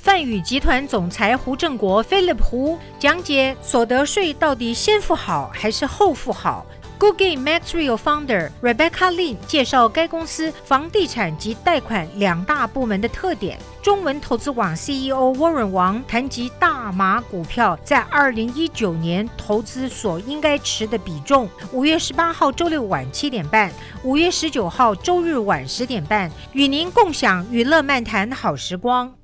泛宇集团总裁胡正国 Philip 胡讲解所得税到底先付好还是后付好。Good Game Maxreal Founder Rebecca Lin 介绍该公司房地产及贷款两大部门的特点。中文投资网 CEO Warren 王谈及大麻股票在2019年投资所应该持的比重。5月18号周六晚7点半，5月19号周日晚10点半，与您共享娱乐漫谈好时光。